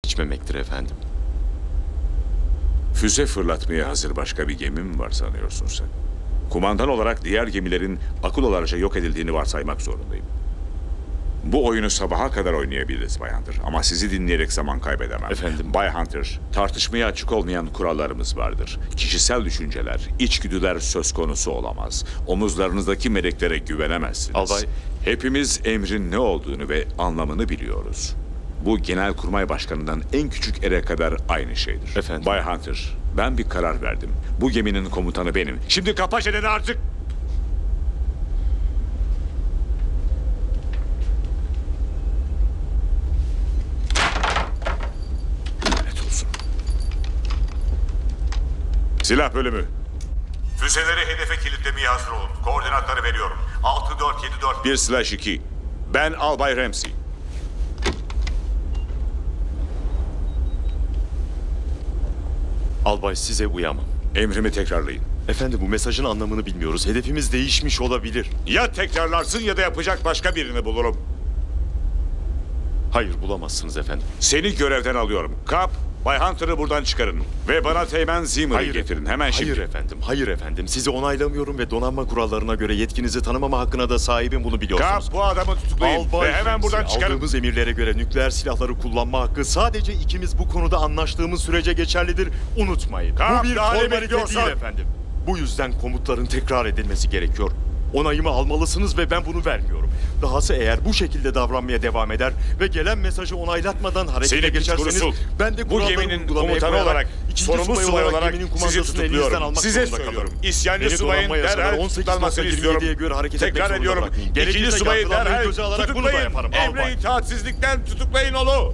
içmemektir efendim. Füze fırlatmaya hazır başka bir gemi mi var sanıyorsun sen? Kumandan olarak diğer gemilerin akıl olarca yok edildiğini varsaymak zorundayım. Bu oyunu sabaha kadar oynayabiliriz Bay Hunter. Ama sizi dinleyerek zaman kaybedemem. Efendim? Bay Hunter, tartışmaya açık olmayan kurallarımız vardır. Kişisel düşünceler, içgüdüler söz konusu olamaz. Omuzlarınızdaki meleklere güvenemezsiniz. Albay... Hepimiz emrin ne olduğunu ve anlamını biliyoruz. Bu Genelkurmay Başkanı'ndan en küçük ere kadar aynı şeydir. Efendim? Bay Hunter, ben bir karar verdim. Bu geminin komutanı benim. Şimdi kapa çeneni artık! Lanet olsun. Silah bölümü. Füzeleri hedefe kilitlemeye hazır olun. Koordinatları veriyorum. 6474-1/2. Ben Albay Ramsey. Albay, size uyamam. Emrimi tekrarlayın. Efendim, bu mesajın anlamını bilmiyoruz. Hedefimiz değişmiş olabilir. Ya tekrarlarsın ya da yapacak başka birini bulurum. Hayır, bulamazsınız efendim. Seni görevden alıyorum. Kap, Bay Hunter'ı buradan çıkarın. Ve bana Teğmen Zimmer'ı getirin. Hemen şimdi. Hayır efendim, hayır efendim. Sizi onaylamıyorum ve donanma kurallarına göre yetkinizi tanımama hakkına da sahibim, bunu biliyorsunuz. Kap, bu adamı tutuklayın. Albay Ve hemen Ramsey, buradan çıkarın. aldığımız emirlere göre nükleer silahları kullanma hakkı sadece ikimiz bu konuda anlaştığımız sürece geçerlidir. Unutmayın. Kap, bu bir daha ne formalite bekliyorsan? değil efendim. Bu yüzden komutların tekrar edilmesi gerekiyor. Onayımı almalısınız ve ben bunu vermiyorum. Dahası eğer bu şekilde davranmaya devam eder ve gelen mesajı onaylatmadan harekete Seni geçerseniz ben de bu geminin komutanı olarak, sorumlu subay olarak sizi tutukluyorum. Size söylüyorum. İsyancı subayın derhal tutuklanmasını istiyorum. Tekrar ediyorum. İkinci subayı derhal tutuklayın. Emre itaatsizlikten tutuklayın onu.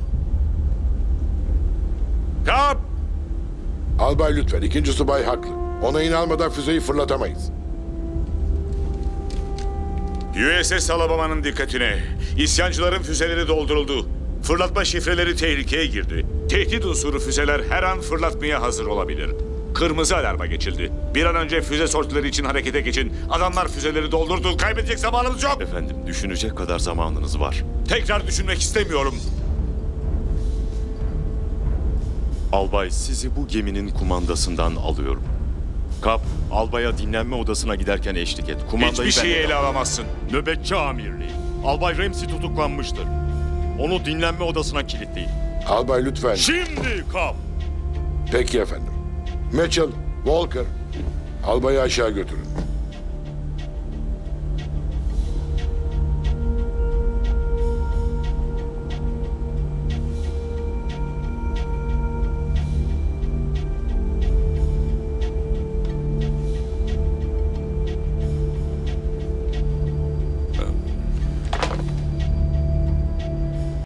Kap! Albay lütfen, ikinci subay haklı. Onayını almadan füzeyi fırlatamayız. USS Alabama'nın dikkatine. İsyancıların füzeleri dolduruldu. Fırlatma şifreleri tehlikeye girdi. Tehdit unsuru füzeler her an fırlatmaya hazır olabilir. Kırmızı alarma geçildi. Bir an önce füze sortileri için harekete geçin. Adamlar füzeleri doldurdu. Kaybedecek zamanımız yok. Efendim, düşünecek kadar zamanınız var. Tekrar düşünmek istemiyorum. Albay, sizi bu geminin kumandasından alıyorum. Kap, albaya dinlenme odasına giderken eşlik et. Kumandayı Hiçbir şeyi ben ele alamazsın. Nöbetçi amirliği. Albay Ramsey tutuklanmıştır. Onu dinlenme odasına kilitleyin. Albay lütfen. Şimdi Kap. Peki efendim. Mitchell, Walker, albayı aşağı götürün.